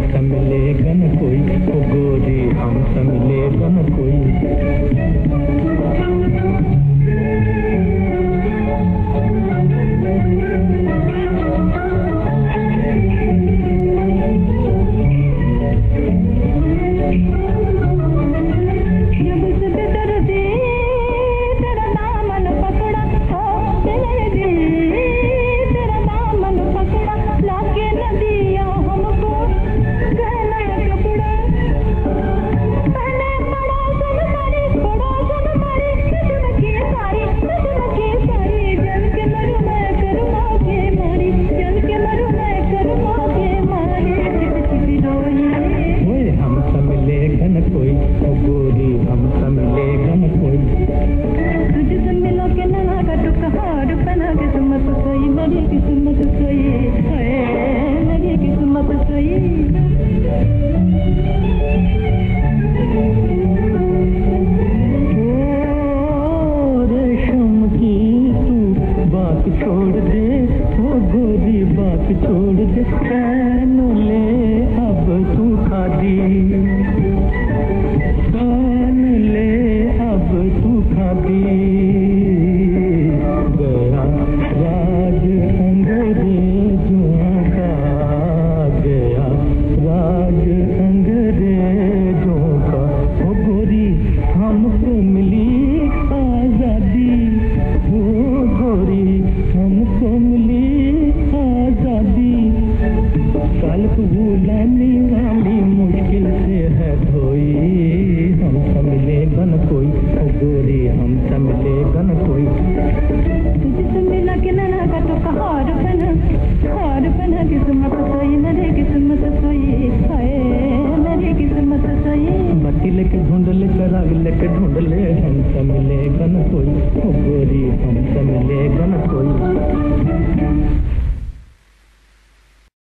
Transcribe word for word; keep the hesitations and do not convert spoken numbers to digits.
हमसे मिलेगा न कोई, ओ गोरी हमसे मिलेगा न कोई। छोड़ दे वो गोरी बात छोड़ दे, पहन ले अब तू खादी, पहन ले अब तू खादी। गया राज अंग्रेजों का, गया राज अंग्रेजों का, वो गोरी हमको मिली आजादी, वो गोरी हमको मिली आजादी। काल्प गुलामी वाली मुश्किल से है धोई, हमसे मिलेगा न कोई, ओ गोरी हमसे मिलेगा न कोई। तुझसे मिला के ना का तो हार बना, हार बना किस्मत सोई, मेरी किस्मत सोई, हाय मेरी किस्मत सोई। बाकी लेके ढूंढ ले, कराग लेके ढूंढ ले, हमसे मिलेगा न कोई, ओ गोरी हमसे मिलेगा न कोई।